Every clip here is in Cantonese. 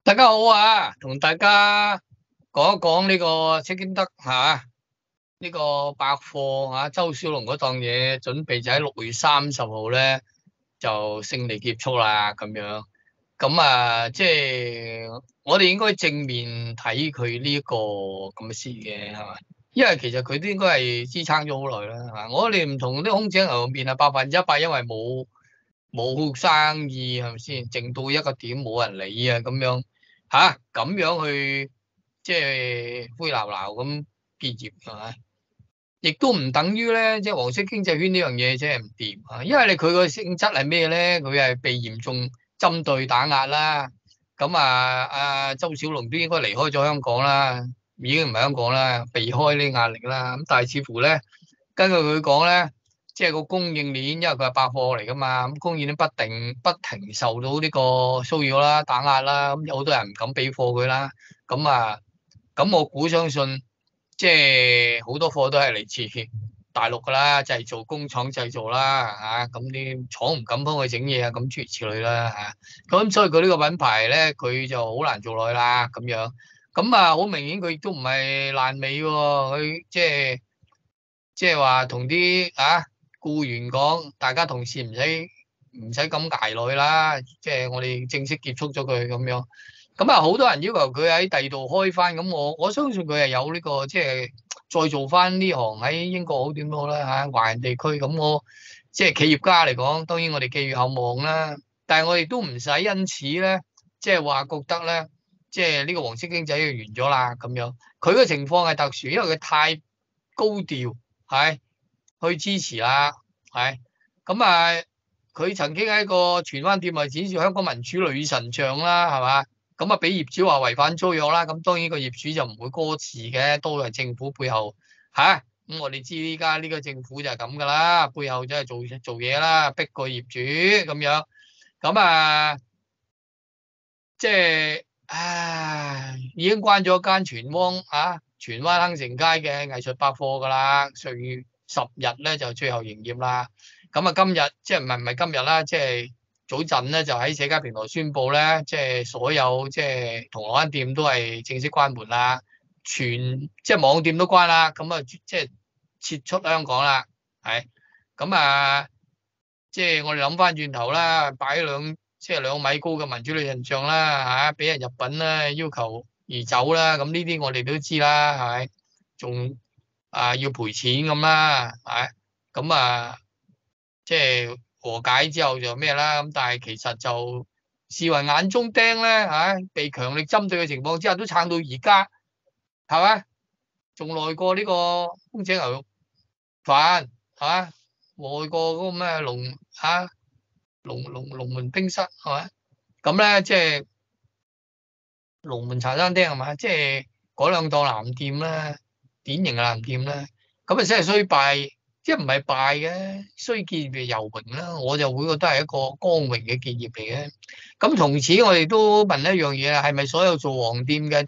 大家好啊，同大家講一講呢個車經德呢個百貨周小龍嗰檔嘢，準備就喺6月30號咧就勝利結束啦咁樣。咁即係我哋應該正面睇佢呢個咁嘅事嘅係嘛？因為其實佢都應該係支撐咗好耐啦，係嘛？我哋唔同啲空姐牛肉麵係100%，因為冇生意係咪先？靜到一個點冇人理啊咁樣。咁樣去即係灰鬧鬧咁結業係咪？亦都唔等於咧，即係黃色經濟圈呢樣嘢即係唔掂啊！因為佢個性質係咩咧？佢係被嚴重針對打壓啦。咁周小龍都應該離開咗香港啦，已經唔係香港啦，避開呢啲壓力啦。咁但係似乎咧，根據佢講咧，即係個供應鏈，因為佢係百貨嚟噶嘛，咁供應鏈不停受到呢個騷擾啦、打壓啦，咁有好多人唔敢俾貨佢啦。咁咁我估相信，即係好多貨都係嚟自大陸噶啦，製造工廠製造啦，咁啲廠唔敢幫佢整嘢啊，咁諸如此類啦，咁所以佢呢個品牌咧，佢就好難做落去啦，咁樣。咁好明顯佢亦都唔係爛尾喎，佢即係話同啲僱員講，大家同事唔使咁捱落去啦，即係我哋正式結束咗佢咁樣。咁好多人要求佢喺第二度開翻，咁我相信佢係有呢個即係再做翻呢行喺英國好點都好啦華人地區。咁我即係企業家嚟講，當然我哋寄予厚望啦。但係我哋都唔使因此咧，即係話覺得咧，即係呢個黃色經濟就完咗啦咁樣。佢個情況係特殊，因為佢太高調去支持啦，咁佢曾經喺個荃灣店咪展示香港民主女神像啦，係嘛？咁俾業主話違反租約啦，咁當然個業主就唔會歌詞嘅，都係政府背後咁我哋知依家呢個政府就係咁噶啦，背後就係做嘢啦，逼個業主咁樣。咁即係已經關咗間荃灣亨城街嘅藝術百貨噶啦，4月10日咧就最後營業啦。咁今日即係唔係今日啦，即係早陣咧就喺社交平台宣布咧，即係所有即係銅鑼灣店都係正式關門啦，即係網店都關啦。咁即係撤出香港啦，咁即係我哋諗翻轉頭啦，擺即係2米高嘅民主女神像啦，俾人入稟啦，要求移走啦，咁呢啲我哋都知啦，係咪？仲要賠錢咁啦，咁即係和解之後就咩啦，咁但係其實就視為眼中釘咧，被強力針對嘅情況之下都撐到而家，係咪？仲耐過呢個空姐牛肉飯，耐過嗰個咩龍門冰室係咪？咁咧即係龍門茶餐廳係嘛？即係嗰兩檔藍店咧，典型嘅藍店咧，咁真係衰敗，即係唔係敗嘅，衰結業遊榮啦，我就會覺得係一個光榮嘅結業嚟嘅。咁從此我哋都問一樣嘢啦，係咪所有做黃店嘅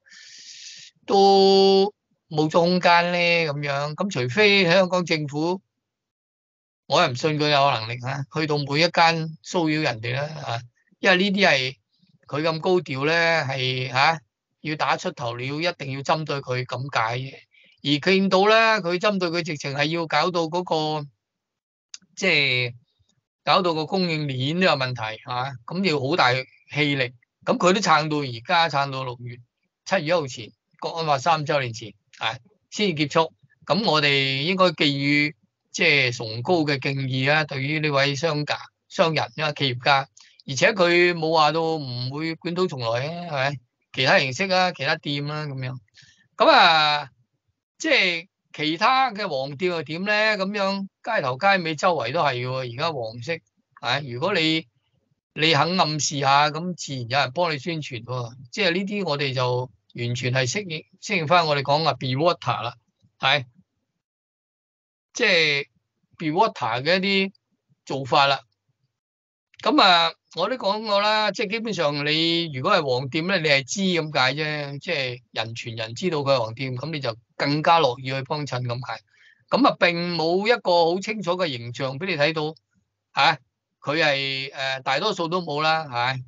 都冇咗空間咧？咁樣咁除非香港政府。我又唔信佢有能力去到每一間騷擾人哋啦，因為呢啲係佢咁高調咧，係要打出頭鳥，一定要針對佢咁解嘅。而見到咧，佢針對佢直情係要搞到嗰個，即係搞到個供應鏈都有問題咁要好大氣力。咁佢都撐到而家，撐到7月1號前，國安法3週年前先至結束。咁我哋應該寄予即係崇高嘅敬意啦，對於呢位商人企業家，而且佢冇話到唔會捲土重來係咪？其他形式其他店咁樣。咁即係其他嘅黃店又點咧？咁樣街頭街尾周圍都係喎，而家黃色如果你肯暗示下，咁自然有人幫你宣傳喎。即係呢啲我哋就完全係適應翻我哋講be water 啦，即係 be water 嘅一啲做法啦。咁我都講過啦，即係基本上你如果係黃店咧，你係知咁解啫，即係人傳人知道佢係黃店，咁你就更加樂意去幫襯咁解。咁並冇一個好清楚嘅形象俾你睇到，佢係大多數都冇啦，係咪？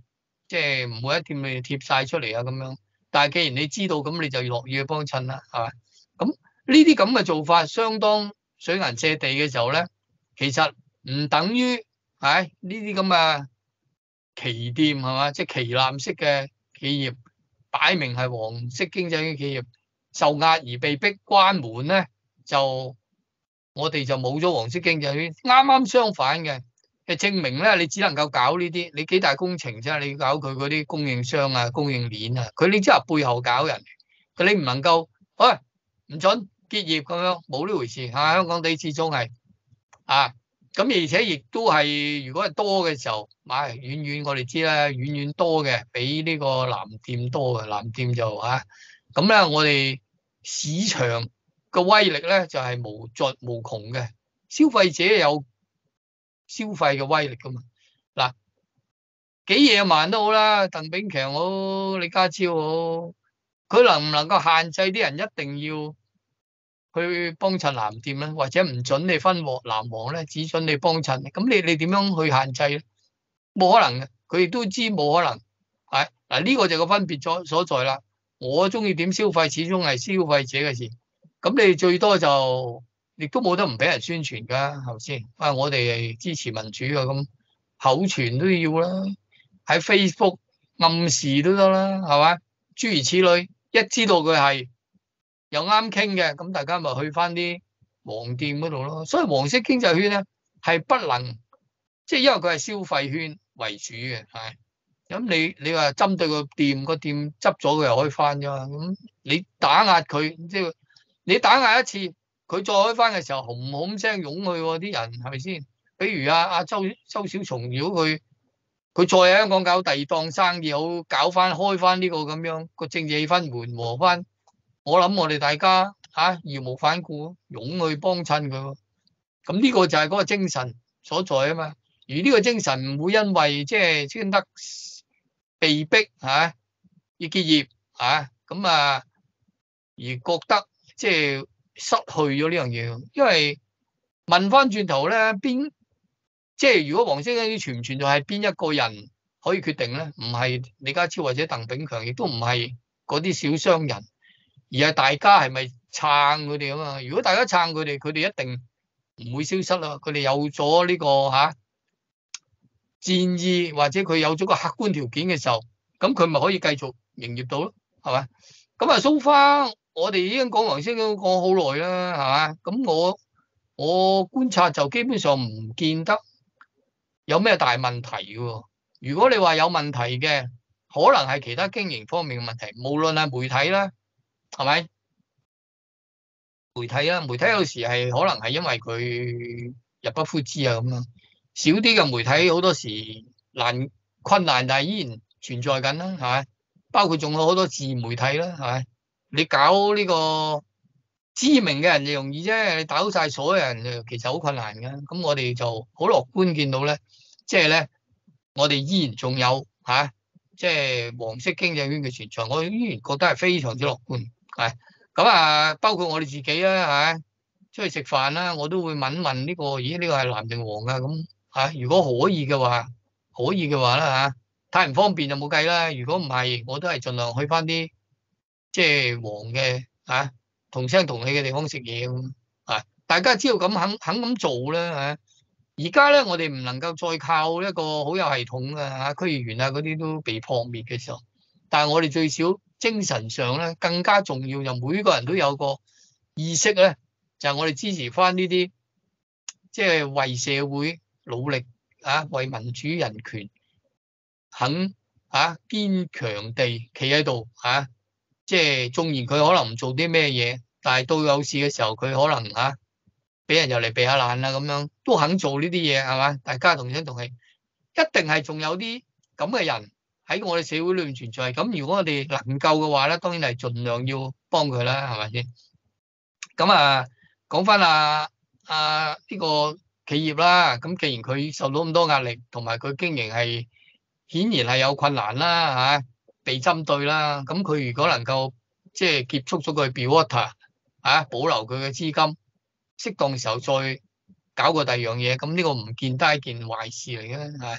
即係唔會一貼你貼晒出嚟啊咁樣。但係既然你知道，咁你就要落雨去幫襯啦，係嘛？咁呢啲咁嘅做法，相當水銀瀉地嘅時候咧，其實唔等於係呢啲咁嘅旗艦係嘛，即係旗艦式嘅企業，擺明係黃色經濟嘅企業受壓而被逼關門咧，就我哋就冇咗黃色經濟圈。啱啱相反嘅，係證明咧，你只能夠搞呢啲，你幾大工程啫？你搞佢嗰啲供應商啊、供應鏈啊，佢呢啲係背後搞人，佢你唔能夠，喂唔准結業咁樣，冇呢回事嚇。香港地始終係啊，咁而且亦都係，如果係多嘅時候，買遠遠我哋知啦，遠遠多嘅，比呢個藍店多嘅，藍店就咁咧，我哋市場個威力咧就係無盡無窮嘅，消費者有消費嘅威力噶嘛。嗱，幾野蠻都好啦，鄧炳強好，李家超好，佢能唔能夠限制啲人一定要去幫襯藍店咧，或者唔准你分藍黃咧，只准你幫襯？咁你點樣去限制咧？冇可能嘅，佢亦都知冇可能。係嗱，呢個就個分別所在啦。我中意點消費，始終係消費者嘅事。咁你最多就亦都冇得唔俾人宣傳㗎，係咪先？我哋係支持民主嘅，咁口傳都要啦，喺 Facebook 暗示都得啦，係嘛？諸如此類，一知道佢係又啱傾嘅，咁大家咪去翻啲黃店嗰度咯。所以黃色經濟圈咧係不能，即係因為佢係消費圈為主嘅，係。咁你話針對個店執咗佢又可以翻啫嘛？咁你打壓佢，即係你打壓一次，佢再開翻嘅時候，轟轟聲湧去喎，啲人係咪先？比如周小松，如果佢再喺香港搞第二檔生意，好開翻呢個咁樣個政治氣氛緩和翻，我諗我哋大家義無反顧湧去幫襯佢。咁呢個就係嗰個精神所在啊嘛。而呢個精神唔會因為即係先得被逼要結業咁而覺得即係失去咗呢樣嘢。因為問翻轉頭咧，即係如果黃色經濟存唔存在係邊一個人可以決定咧？唔係李家超或者鄧炳強，亦都唔係嗰啲小商人，而係大家係咪撐佢哋啊嘛？如果大家撐佢哋，佢哋一定唔會消失啦。佢哋有咗呢個戰意，或者佢有咗個客觀條件嘅時候，咁佢咪可以繼續營業到咯，係嘛？咁so far我哋已經講黃色都講好耐啦，係嘛？咁我觀察就基本上唔見得有咩大問題嘅。如果你話有問題嘅，可能係其他經營方面嘅問題，無論係媒體啦，係咪？媒體有時係可能係因為佢入不敷支啊咁樣。少啲嘅媒體好多時困難，但係依然存在緊啦，係咪？包括仲有好多自媒體啦，係咪？你搞呢個知名嘅人就容易啫，你打倒晒所有人其實好困難嘅。咁我哋就好樂觀見到咧，即係咧，我哋依然仲有即係黃色經濟圈嘅存在，我依然覺得係非常之樂觀。係咁包括我哋自己啦，出去食飯啦，我都會問呢個，咦呢個係藍定黃㗎咁。如果可以嘅話啦太唔方便就冇計啦。如果唔係，我都係盡量去翻啲即係黃嘅同聲同氣嘅地方食嘢咁。大家知道咁肯咁做咧而家咧我哋唔能夠再靠一個好有系統嘅區議員嗰啲都被撲滅嘅時候，但係我哋最少精神上咧更加重要，就每個人都有個意識咧，就係我哋支持翻呢啲即係為社會努力為民主人權肯堅強地企喺度即係縱然佢可能唔做啲咩嘢，但係到有事嘅時候佢可能俾人又嚟避下難啦咁樣，都肯做呢啲嘢係嘛？大家同聲同氣，一定係仲有啲咁嘅人喺我哋社會裏面存在。咁如果我哋能夠嘅話咧，當然係盡量要幫佢啦，係咪先？咁講翻呢個企業啦，咁既然佢受到咁多壓力，同埋佢經營係顯然係有困難啦被針對啦，咁佢如果能夠即係結束咗佢 be water 保留佢嘅資金，適當時候再搞個第二樣嘢，咁呢個唔見得係一件壞事嚟嘅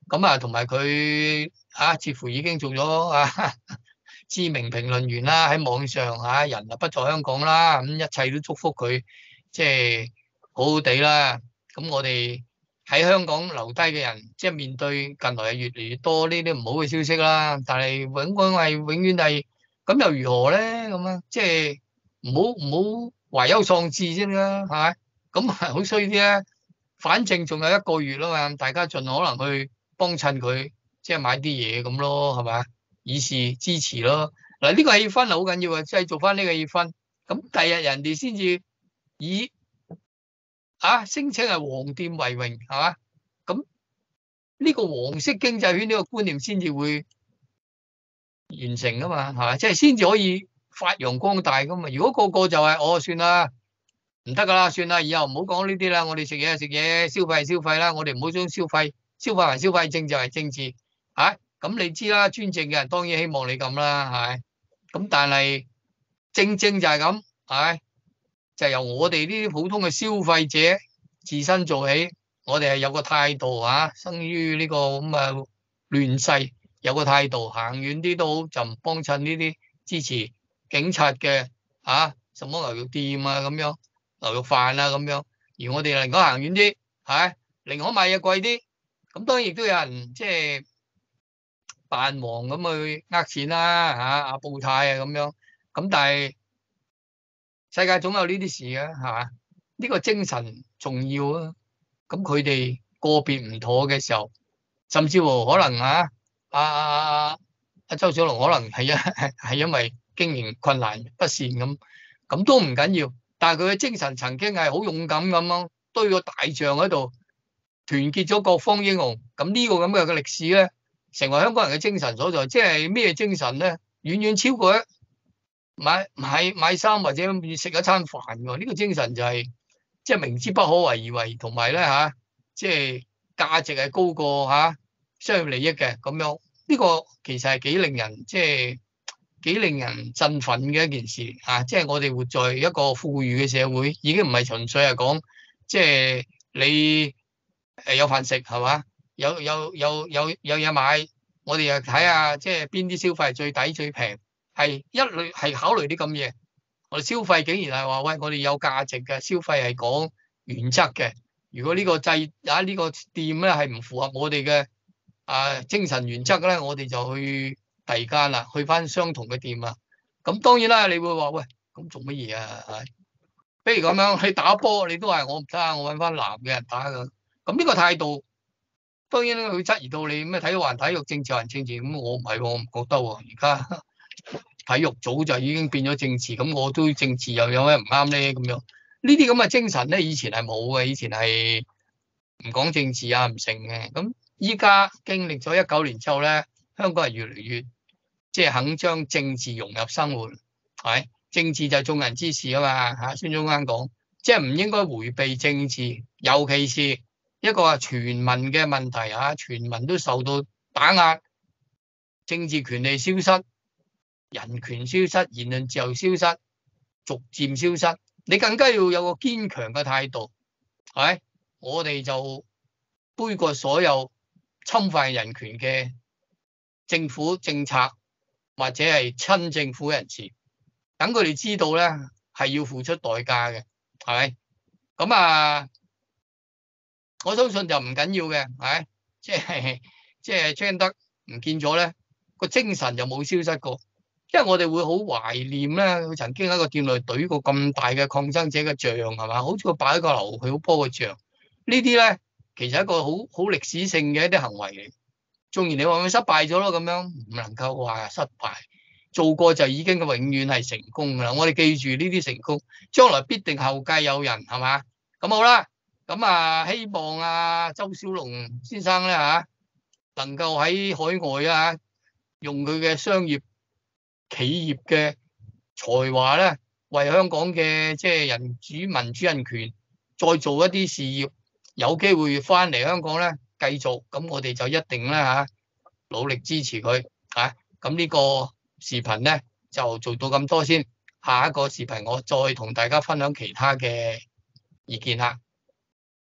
咁啊，同埋佢似乎已經做咗知名評論員啦，喺網上人啊不在香港啦，咁一切都祝福佢，即係好好地啦。咁我哋喺香港留低嘅人，即係面對近來係越嚟越多呢啲唔好嘅消息啦。但係永遠係咁又如何咧？咁啊，即係唔好懷憂喪志先啦，係咪？咁係好衰啲咧。反正仲有1個月啦嘛，大家盡可能去幫襯佢，即係買啲嘢咁咯，係咪？以示支持咯。嗱，呢個氣氛係好緊要嘅，製造翻呢個氣氛。咁第日人哋先至以聲稱係黃店為榮，係嘛？咁呢個黃色經濟圈呢個觀念先至會完成噶嘛，係嘛？即係先至可以發揚光大噶嘛。如果個個就係算啦，唔得噶啦，算啦，以後唔好講呢啲啦。我哋食嘢就食嘢，消費係消費啦。我哋唔好將消費為消費，政治係政治。咁你知啦，專政嘅人當然希望你咁啦，係。咁但係正就係咁，就由我哋呢啲普通嘅消費者自身做起。我哋係有個態度生於呢個咁嘅亂世，有個態度，行遠啲都好，就唔幫襯呢啲支持警察嘅什麼牛肉店咁樣，牛肉飯咁樣。而我哋寧可行遠啲，寧可買嘢貴啲。咁當然亦都有人即係扮忙咁去呃錢啦，阿布泰咁樣。咁但係世界總有呢啲事嘅，係嘛？呢個精神重要啊！咁佢哋個別唔妥嘅時候，甚至乎可能周小龍可能係因為經營困難不善咁都唔緊要。但係佢嘅精神曾經係好勇敢咁樣堆個大象喺度，團結咗各方英雄。咁呢個咁嘅歷史咧，成為香港人嘅精神所在。即係咩精神咧？遠遠超過買衫或者食一餐飯喎。呢個精神就係即係明知不可為而為，同埋咧即係價值係高過商業利益嘅咁樣。呢個其實係幾令人振奮嘅一件事即係我哋活在一個富裕嘅社會，已經唔係純粹係講即係你有飯食，係嘛？有嘢買，我哋又睇下即係邊啲消費最抵最平，係一類係考慮啲咁嘢。我哋消費竟然係話喂，我哋有價值嘅消費係講原則嘅。如果呢個呢個店咧係唔符合我哋嘅精神原則咧，我哋就去第二間啦，去翻相同嘅店啊。咁當然啦，你會話喂，咁做乜嘢啊？比如咁樣，你打波，你都係我唔得啊，我揾翻男嘅人打噶。咁呢個態度，當然佢質疑到你咩體育還體育，政治還政治。咁我唔係，我唔覺得喎。而家體育早就已經變咗政治，咁我都政治又有咩唔啱咧？咁樣呢啲咁嘅精神咧，以前係冇嘅，以前係唔講政治唔成嘅。咁依家經歷咗19年之後咧，香港係越嚟越即係肯將政治融入生活，係政治就係眾人之事啊嘛。孫中山講，即係唔應該迴避政治，尤其是一個全民嘅問題全民都受到打壓，政治權利消失，人權消失，言論自由消失，逐漸消失。你更加要有個堅強嘅態度，我哋就杯葛所有侵犯人權嘅政府政策或者係親政府人士，等佢哋知道咧係要付出代價嘅，係咪？咁我相信就唔緊要嘅，即係張德唔見咗咧，個精神就冇消失過。因為我哋會好懷念咧，佢曾經喺個店內懟過咁大嘅抗爭者嘅像，係嘛？好似佢擺喺個流血好波嘅像，呢啲咧其實係一個好歷史性嘅一啲行為嚟。縱然你話佢失敗咗咯，咁樣唔能夠話失敗，做過就已經永遠係成功噶啦。我哋記住呢啲成功，將來必定後繼有人，係嘛？咁好啦，咁希望周小龍先生咧能夠喺海外用佢嘅商業企業嘅才華咧，為香港嘅即係民主人權再做一啲事業，有機會翻嚟香港咧繼續，咁我哋就一定咧努力支持佢咁呢個視頻咧就做到咁多先，下一個視頻我再同大家分享其他嘅意見啦。